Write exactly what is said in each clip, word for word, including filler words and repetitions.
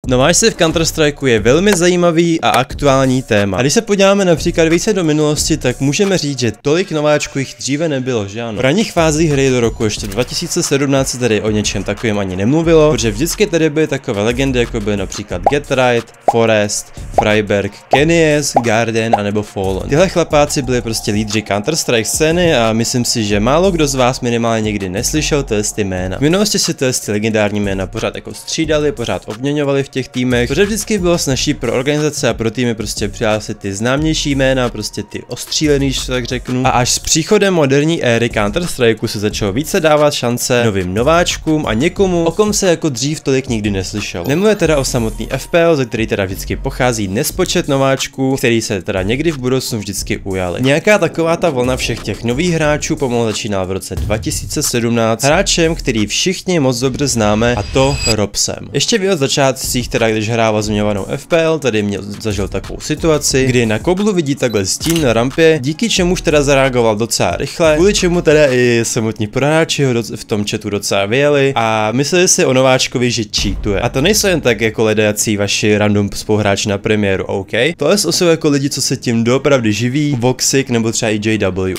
Nováč se v Counter-Strikeu je velmi zajímavý a aktuální téma. A když se podíváme například více do minulosti, tak můžeme říct, že tolik nováčků jich dříve nebylo, že ano. V ranních fázích hry do roku ještě dva tisíce sedmnáct tady o něčem takovém ani nemluvilo, protože vždycky tady byly takové legendy, jako byly například Getright, Forest, Freiberg, Kenies, Garden a nebo Fallen. Tyhle chlapáci byli prostě lídři Counter-Strike scény a myslím si, že málo kdo z vás minimálně někdy neslyšel ty jména. V minulosti si ty legendární jména pořád jako střídali, pořád obměňovali v těch týmech, protože vždycky bylo snažší pro organizace a pro týmy prostě přihlásit ty známější jména, prostě ty ostřílený, tak řeknu. A až s příchodem moderní éry Counter-Strikeu se začalo více dávat šance novým nováčkům a někomu, o kom se jako dřív tolik nikdy neslyšel. Nemluvě teda o samotný F P L, ze který teda vždycky pochází nespočet nováčků, který se teda někdy v budoucnu vždycky ujali. Nějaká taková ta vlna všech těch nových hráčů pomalu začínala v roce dva tisíce sedmnáct hráčem, který všichni moc dobře známe, a to Robsem. Ještě v jeho začátcích, teda když hrával zmiňovanou F P L, tady měl zažil takovou situaci, kdy na koblu vidí takhle stín na rampě, díky čemuž teda zareagoval docela rychle, kvůli čemu teda i samotní prohráči ho v tom chatu docela vyjeli a mysleli si o nováčkovi, že cheatuje. A to nejsou jen tak jako ledací vaši random spoluhráči na premiéru, OK? Tohle jsou jako lidi, co se tím doopravdy živí, Voxic nebo třeba i J W.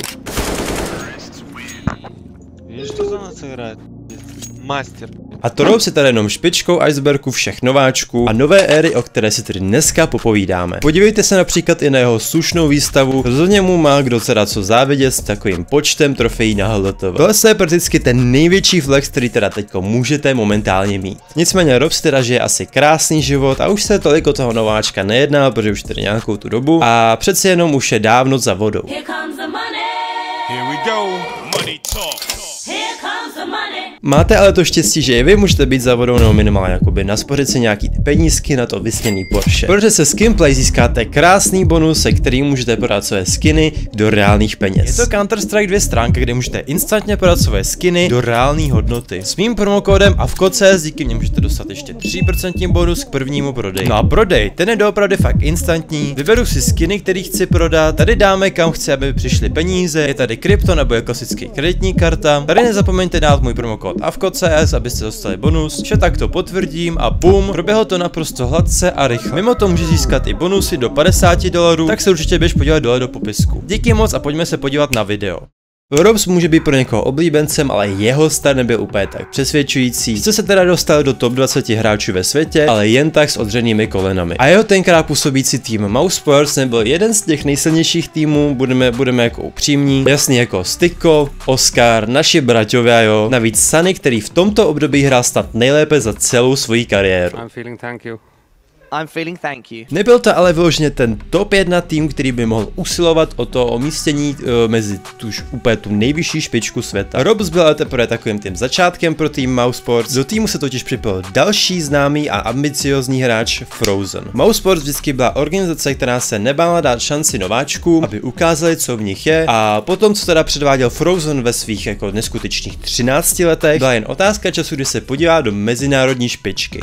Master. A to Robs je tady jenom špičkou icebergu všech nováčků a nové éry, o které si tedy dneska popovídáme. Podívejte se například i na jeho slušnou výstavu, rozhodně mu má kdo teda co závidět s takovým počtem trofejí na H L T V. Tohle je prakticky ten největší flex, který teda teďko můžete momentálně mít. Nicméně Robs teda žije asi krásný život a už se tolik o toho nováčka nejedná, protože už tedy nějakou tu dobu a přeci jenom už je dávno za vodou. Here comes the money. Here we go. Money talk. Here comes the money. Máte ale to štěstí, že i vy můžete být za vodou nebo minimálně jakoby naspořit si nějaký ty penízky na to vysněný Porsche. Protože se Skinplay získáte krásný bonus, se kterým můžete prodat své skiny do reálných peněz. Je to Counter-Strike dvě stránka, kde můžete instantně prodat své skiny do reální hodnoty. S mým promokódem avko.cz díky mě můžete dostat ještě tři procenta bonus k prvnímu prodeji. No a prodej, ten je doopravdy fakt instantní. Vyberu si skiny, který chci prodat, tady dáme kam chci, aby přišly peníze, je tady krypto nebo je klasický kreditní karta. Tady nezapomeňte dát můj promokód avko.cz, abyste dostali bonus, vše takto potvrdím a bum, proběhlo to naprosto hladce a rychle. Mimo to může získat i bonusy do padesáti dolarů, tak se určitě běž podívat dole do popisku. Díky moc a pojďme se podívat na video. Robs může být pro někoho oblíbencem, ale jeho start nebyl úplně tak přesvědčující. Sice se teda dostal do top dvacet hráčů ve světě, ale jen tak s odřenými kolenami. A jeho tenkrát působící tým Mousesports nebyl jeden z těch nejsilnějších týmů, budeme, budeme jako upřímní. Jasně jako Styko, Oscar, naši braťové, jo. Navíc Sunny, který v tomto období hrál snad nejlépe za celou svoji kariéru. I'm feeling thank you. I'm feeling thank you. Nebyl to ale vyloženě ten top jedna tým, který by mohl usilovat o to umístění uh, mezi tuž úplně tu nejvyšší špičku světa. Robs byl ale teprve takovým tím začátkem pro tým Mousesports. Do týmu se totiž připojil další známý a ambiciozní hráč Frozen. Mousesports vždycky byla organizace, která se nebála dát šanci nováčkům, aby ukázali, co v nich je. A potom, co teda předváděl Frozen ve svých jako neskutečných třinácti letech, byla jen otázka času, kdy se podívá do mezinárodní špičky.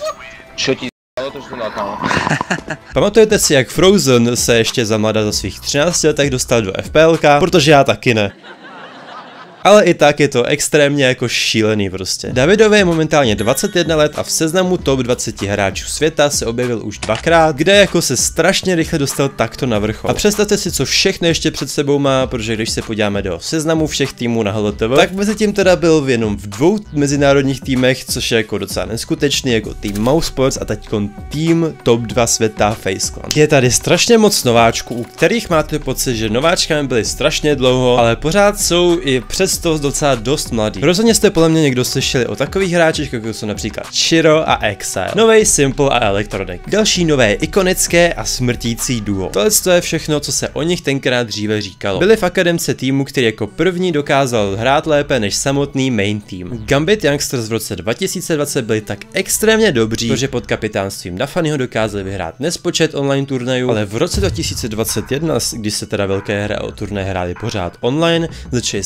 Pamatujete si, jak Frozen se ještě za mladá za svých třinácti letech dostal do F P L ka? Protože já taky ne. Ale i tak je to extrémně jako šílený prostě. Davidovi je momentálně dvacet jedna let a v seznamu top dvacet hráčů světa se objevil už dvakrát, kde jako se strašně rychle dostal takto na vrchol. A představte si, co všechno ještě před sebou má, protože když se podíváme do seznamu všech týmů na H L T V, tak mezi tím teda byl jenom v dvou mezinárodních týmech, což je jako docela neskutečný, jako tým Mousesports a teďkon tým top dva světa FaZe Clan. Je tady strašně moc nováčků, u kterých máte pocit, že nováčkami byli strašně dlouho, ale pořád jsou i přes to docela dost mladý. Rozhodně jste podle mě někdo slyšeli o takových hráčích, jako jsou například Shiro a Exile, novej Simple a Electronic, další nové ikonické a smrtící duo. Tohle je všechno, co se o nich tenkrát dříve říkalo. Byli v akademce týmu, který jako první dokázal hrát lépe než samotný main tým. Gambit Youngsters v roce dva tisíce dvacet byli tak extrémně dobří, protože pod kapitánstvím Dafanyho dokázali vyhrát nespočet online turnajů, ale v roce dva tisíce dvacet jedna, když se teda velké hry o turnaje hrály pořád online, začaly svoji éru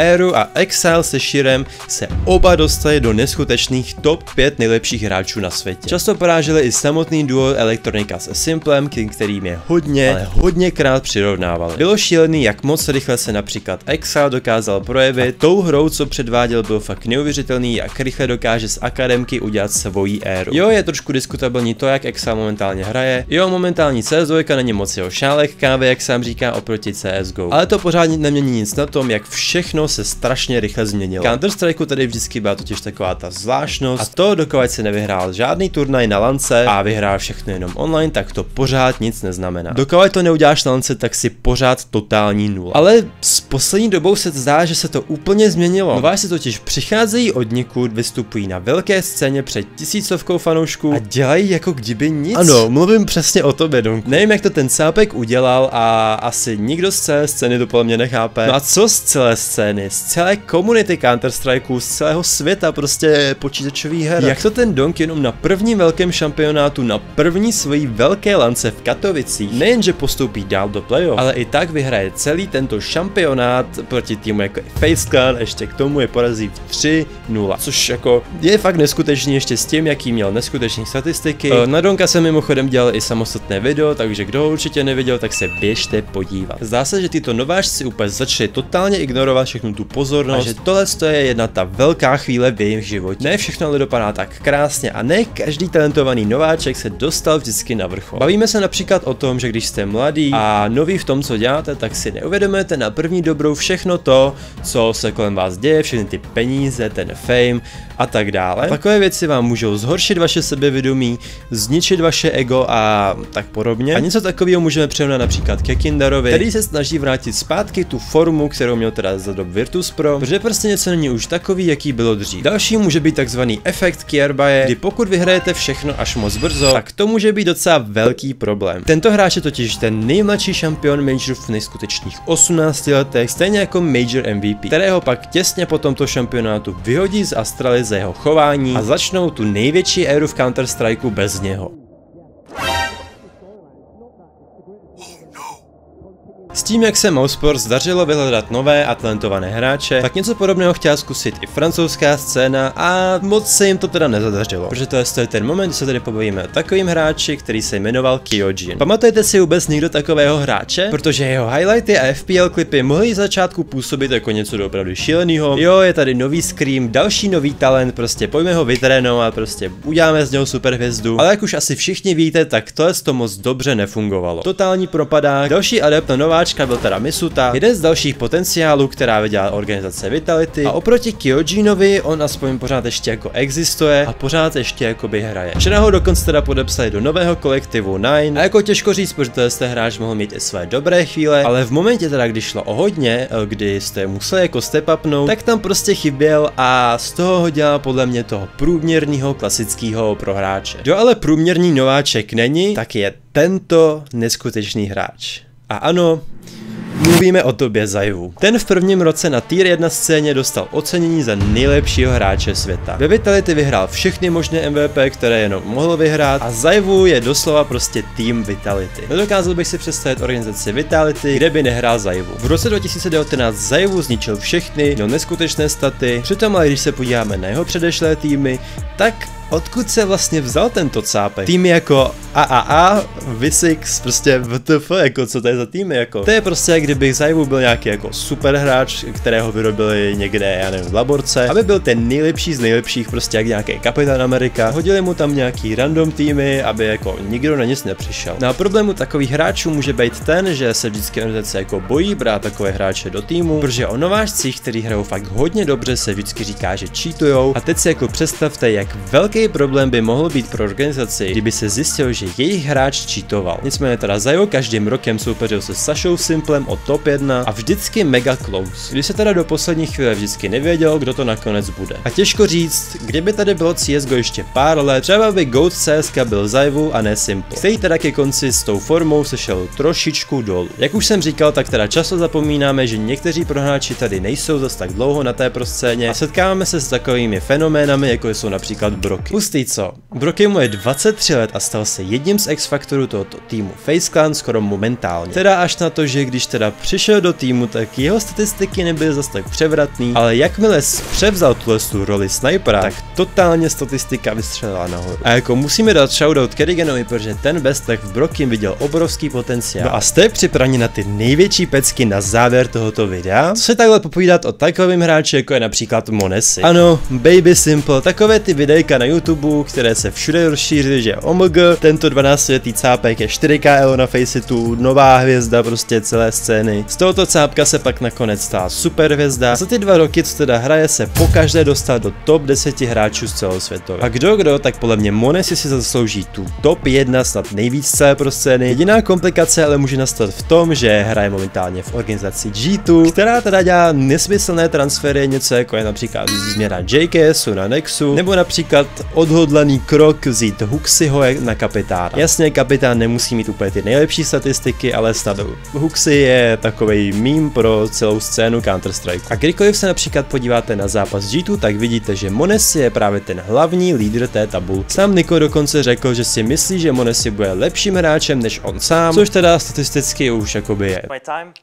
éru a Exile se Shirem se oba dostali do neskutečných top pět nejlepších hráčů na světě. Často poráželi i samotný duo Electronica se Simplem, kterým je hodně, ale hodněkrát přirovnávali. Bylo šílený, jak moc rychle se například Exile dokázal projevit. A tou hrou, co předváděl, byl fakt neuvěřitelný, jak rychle dokáže z akademky udělat svoji éru. Jo, je trošku diskutabilní to, jak Exile momentálně hraje. Jo, momentální C S dva není moc jeho šálek kávy, jak sám říká, oproti C S G O. Ale to pořád nemění nic na tom, jak všechno se strašně rychle změnilo. Counter-Strike tady vždycky byla totiž taková ta zvláštnost, a to, dokud se nevyhrál žádný turnaj na lance a vyhrál všechno jenom online, tak to pořád nic neznamená. Dokud to neuděláš na lance, tak si pořád totální nula. Ale s poslední dobou se zdá, že se to úplně změnilo. Nováčci totiž přicházejí od nikud, vystupují na velké scéně před tisícovkou fanoušků a dělají jako kdyby nic. Ano, mluvím přesně o tobě, Donku. Nevím, jak to ten cápek udělal a asi nikdo z celé scény to podle mě nechápe. No a co z celé scény, z celé komunity Counter-Strikeu, z celého světa prostě počítačových her? Jak to ten Donk jenom na prvním velkém šampionátu, na první svojí velké lance v Katovicích, nejenže postoupí dál do playoff, ale i tak vyhraje celý tento šampionát proti týmu jako Face Clan, ještě k tomu je porazí v tři nula, což jako je fakt neskutečný ještě s tím, jaký měl neskutečné statistiky. Na Donka jsem mimochodem dělal i samostatné video, takže kdo ho určitě neviděl, tak se běžte podívat. Zdá se, že tyto nováčci úplně začali totálně ignorovat všechnu tu pozornost, a že tohle je jedna ta velká chvíle v jejich životě. Ne všechno ale dopadá tak krásně a ne každý talentovaný nováček se dostal vždycky na vrchol. Bavíme se například o tom, že když jste mladý a nový v tom, co děláte, tak si neuvědomujete na první dobrou všechno to, co se kolem vás děje, všechny ty peníze, ten fame a tak dále. Takové věci vám můžou zhoršit vaše sebevědomí, zničit vaše ego a tak podobně. A něco takového můžeme přirovnat například ke Kindarovi, který se snaží vrátit zpátky tu formu, kterou měl teda za dob Virtus Pro, protože prostě něco není už takový, jaký bylo dřív. Další může být takzvaný efekt Kierbaje, kdy pokud vyhrajete všechno až moc brzo, tak to může být docela velký problém. Tento hráč je totiž ten nejmladší šampion Majoru v nejskutečných osmnácti letech, stejně jako Major M V P, kterého pak těsně po tomto šampionátu vyhodí z Astralis za jeho chování a začnou tu největší éru v Counter-Strikeu bez něho. S tím, jak se Mousesports dařilo vyhledat nové a talentované hráče, tak něco podobného chtěla zkusit i francouzská scéna a moc se jim to teda nezadařilo. Protože to je ten moment, kdy se tady pobavíme o takovým hráči, který se jmenoval Kyojin. Pamatujete si vůbec někdo takového hráče? Protože jeho highlighty a F P L klipy mohly z začátku působit jako něco opravdu šíleného. Jo, je tady nový Scream, další nový talent, prostě pojďme ho vytrénovat, prostě uděláme z něho superhvězdu. Ale jak už asi všichni víte, tak tohle to moc dobře nefungovalo. Totální propadák, další adept na nová byl teda Misuta, jeden z dalších potenciálů, která vydělala organizace Vitality, a oproti Kyojinovi on aspoň pořád ještě jako existuje a pořád ještě jakoby hraje. Včera ho dokonce teda podepsali do nového kolektivu Nine a jako těžko říct, protože ten hráč mohl mít i své dobré chvíle, ale v momentě teda, kdy šlo o hodně, kdy jste museli jako step upnout, tak tam prostě chyběl a z toho ho dělá podle mě toho průměrného klasického prohráče. Kdo ale průměrný nováček není, tak je tento neskutečný hráč. A ano, mluvíme o tobě, Zaiwu. Ten v prvním roce na tier jedna scéně dostal ocenění za nejlepšího hráče světa. Ve Vitality vyhrál všechny možné M V P, které jenom mohl vyhrát, a Zaiwu je doslova prostě tým Vitality. Nedokázal bych si představit organizaci Vitality, kde by nehrál Zaiwu. V roce dva tisíce devatenáct Zaiwu zničil všechny, měl neskutečné staty, přitom ale když se podíváme na jeho předešlé týmy, tak odkud se vlastně vzal tento cápek? Týmy jako A A A, Visix, prostě W T F, jako co to je za týmy, jako. To je prostě, jak kdybych Zaiwu byl nějaký jako super hráč, kterého vyrobili někde, já nevím, v laborce, aby byl ten nejlepší z nejlepších, prostě jak nějaký Kapitán Amerika. Hodili mu tam nějaký random týmy, aby jako nikdo na nic nepřišel. No a problému takových hráčů může být ten, že se vždycky organizace jako bojí brát takové hráče do týmu, protože o nováčcích, kteří hrajou fakt hodně dobře, se vždycky říká, že cheatujou. A teď si jako představte, jak velký problém by mohl být pro organizaci, kdyby se zjistil, že jejich hráč cheatoval. Nicméně teda Zaiwu každým rokem soupeřil se Sašou Simplem o top jedna a vždycky mega close. Když se teda do poslední chvíle vždycky nevěděl, kdo to nakonec bude. A těžko říct, kdyby tady bylo C S G O ještě pár let, třeba by GOAT C S K byl Zaiwu a ne Simple, který teda ke konci s tou formou se šel trošičku dolů. Jak už jsem říkal, tak teda často zapomínáme, že někteří prohráči tady nejsou zas tak dlouho na té proscéně a setkáváme se s takovými fenoménami, jako jsou například Broky. Hustý co? Broky mu je dvacet tři let a stal se jedním z X-faktorů tohoto týmu Face Clan skoro momentálně. Teda až na to, že když teda přišel do týmu, tak jeho statistiky nebyly zas tak převratný, ale jakmile převzal tuhle tu roli snipera, tak totálně statistika vystřelila nahoru. A jako musíme dát shoutout Kerriganovi, protože ten bez tak v Brokim viděl obrovský potenciál. No a jste připraveni na ty největší pecky na závěr tohoto videa? Co si takhle popovídat o takovém hráči, jako je například Monesi? Ano, Baby Simple, takové ty videjka na YouTube, které se všude rozšířily, že O M G, tento dvanáctiletý cápek je čtyři ká elo na Faceitu, nová hvězda prostě celé scény. Z tohoto cápka se pak nakonec stala super hvězda. Za ty dva roky, co teda hraje, se pokaždé dostal do top deseti hráčů z celosvětově. A kdo kdo, tak podle mě Monesi si zaslouží tu top jedna, snad nejvíc celé pro scény. Jediná komplikace ale může nastat v tom, že hraje momentálně v organizaci G dva, která teda dělá nesmyslné transfery, něco jako je například změna J K S u na Nexu, nebo například odhodlaný krok vzít Huxiho na kapitána. Jasně, kapitán nemusí mít úplně ty nejlepší statistiky, ale snad Huxi je takovej meme pro celou scénu Counter-Strike. A kdykoliv se například podíváte na zápas G dva, tak vidíte, že Monesi je právě ten hlavní lídr té tabulky. Sám Niko dokonce řekl, že si myslí, že Monesi bude lepším hráčem než on sám, což teda statisticky už jakoby je.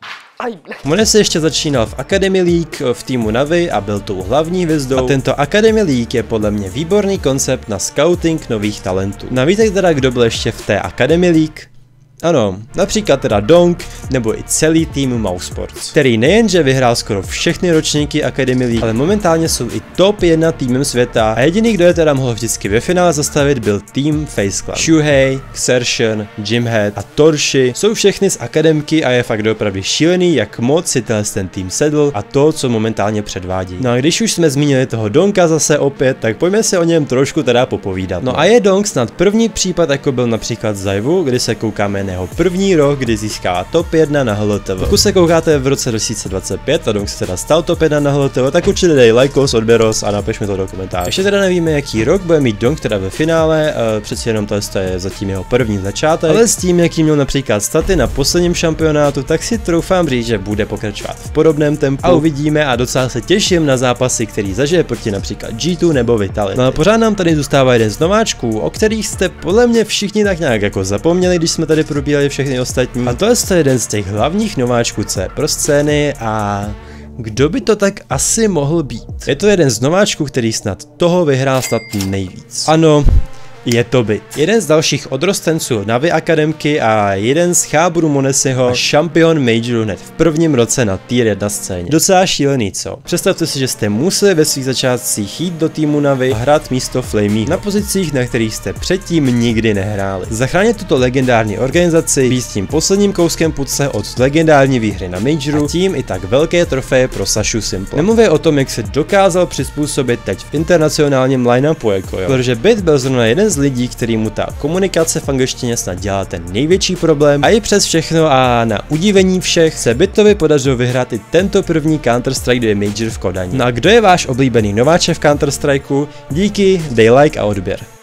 Monesi ještě začínal v Academy League v týmu Navi a byl tou hlavní hvězdou. A tento Academy League je podle mě výborný koncept na scouting nových talentů. Navíte teda, kdo byl ještě v té Academy League? Ano, například teda Donk, nebo i celý tým Mousesports, který nejenže vyhrál skoro všechny ročníky Academy League, ale momentálně jsou i top jedna týmem světa a jediný, kdo je teda mohl vždycky ve finále zastavit, byl tým Face Clan. Shuhei, Xertion, Jimhead a Torshi jsou všechny z akademky a je fakt opravdu šílený, jak moc si ten tým sedl a to, co momentálně předvádí. No a když už jsme zmínili toho Donka zase opět, tak pojďme si o něm trošku teda popovídat. No a je Donk snad první případ, jako byl například Zaivu, kdy se koukáme na jeho první rok, kdy získává top jedna na H L T V. Pokud se koukáte v roce dva tisíce dvacet pět a Donk se teda stal top jedna na H L T V, tak určitě dej lajkos, odběros a napiš mi to do komentářů. Ještě teda nevíme, jaký rok bude mít Donk teda ve finále, uh, přeci jenom to je zatím jeho první začátek, ale s tím, jaký měl například staty na posledním šampionátu, tak si troufám říct, že bude pokračovat v podobném tempu a uvidíme a docela se těším na zápasy, který zažije proti například G dva nebo Vitality. No a pořád nám tady zůstává jeden z nováčků, o kterých jste podle mě všichni tak nějak jako zapomněli, když jsme tady probírali všechny ostatní. A to je jeden z těch hlavních nováčků, co je pro scény a kdo by to tak asi mohl být? Je to jeden z nováčků, který snad toho vyhrál snad nejvíc. Ano, je to Byt. Jeden z dalších odrostenců Navi Akademky a jeden z chábrů Monesiho a šampion Majoru hned v prvním roce na tier jedna scéně. Docela šílený, co? Představte si, že jste museli ve svých začátcích jít do týmu Navi a hrát místo Flamey na pozicích, na kterých jste předtím nikdy nehráli. Zachránit tuto legendární organizaci, být tím posledním kouskem pudce od legendární výhry na Majoru a tím i tak velké trofeje pro Sašu Simple. Nemluvě o tom, jak se dokázal přizpůsobit teď v internacionálním line-upu, jako jo. Protože Byt byl zrovna jeden z lidí, který mu ta komunikace v angličtině snad dělá ten největší problém a i přes všechno a na udívení všech se Bytovi podařilo vyhrát i tento první Counter-Strike dva Major v Kodani. No a kdo je váš oblíbený nováček v Counter-Strikeu? Díky, dej like a odběr.